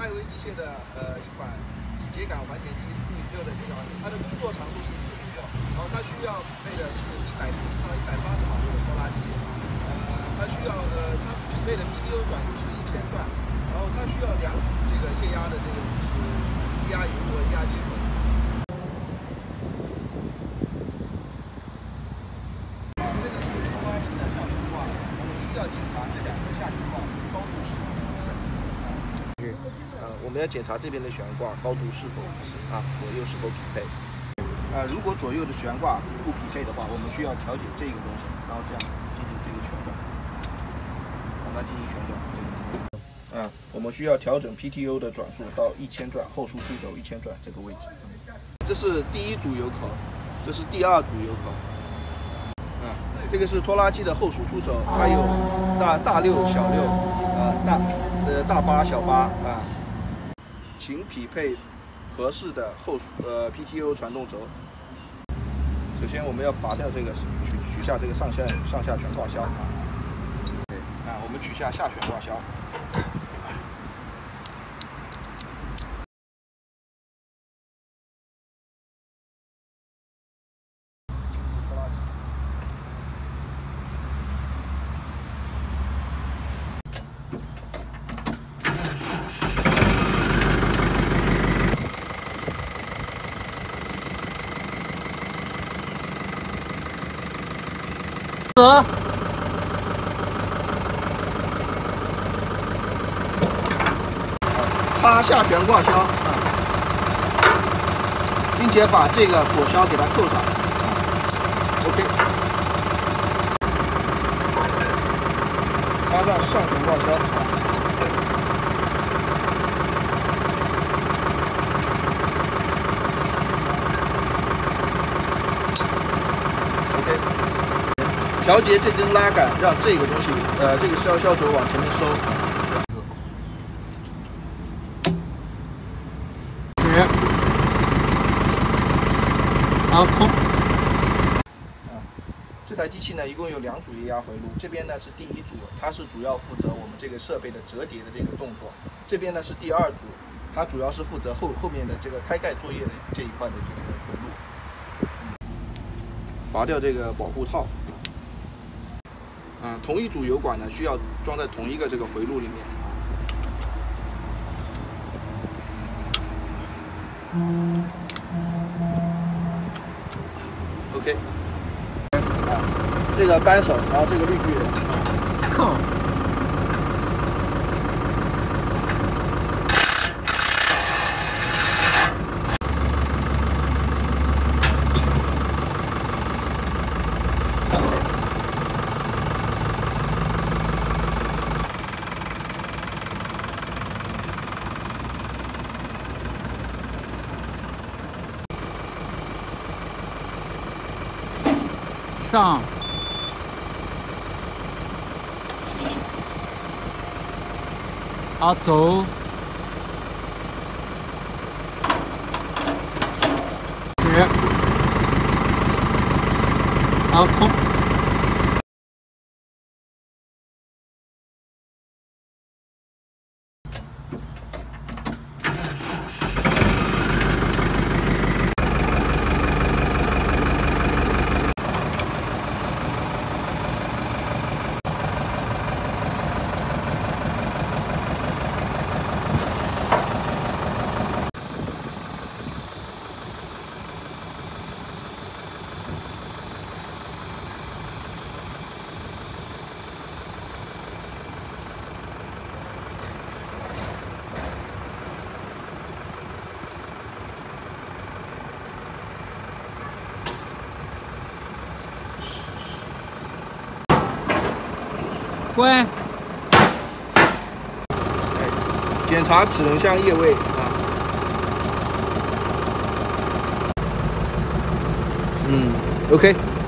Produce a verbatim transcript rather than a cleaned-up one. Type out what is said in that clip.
艾维机械的呃一款秸秆环剪机四米六的秸秆环剪，它的工作长度是四米六，然后它需要匹配的是一百四十到一百八十码的拖拉机，呃，它需要呃它匹配的 P T O 转速是一千转，然后它需要两组这个液压的这个是液压油和液压接口。 要检查这两个下悬挂高度是否一致。呃，我们要检查这边的悬挂高度是否一致啊，左右是否匹配。呃，如果左右的悬挂不匹配的话，我们需要调节这个东西，然后这样进行这个旋转，让它进行旋转。这个啊，我们需要调整 P T O 的转速到一千转，后输出轴一千转这个位置。这是第一组油口，这是第二组油口。 这个是拖拉机的后输出轴，它有大大六、小六，呃大呃大八、小八啊，请匹配合适的后呃 P T O 传动轴。首先我们要拔掉这个取取下这个上下上下悬挂销啊，啊我们取下下悬挂销。 得插下悬挂销，并且把这个锁销给它扣上。OK， 插上上悬挂销。OK。 调节这根拉杆，让这个东西，呃，这个销销轴往前面收。 十，好空。 啊，这台机器呢，一共有两组液压回路，这边呢是第一组，它是主要负责我们这个设备的折叠的这个动作；这边呢是第二组，它主要是负责后后面的这个开盖作业的这一块的这个回路。嗯，拔掉这个保护套。 嗯，同一组油管呢，需要装在同一个这个回路里面。OK。啊，这个扳手，然后这个滤具。靠。 上，好走，十，好空。 关。 检查齿轮箱液位啊。嗯 ，OK。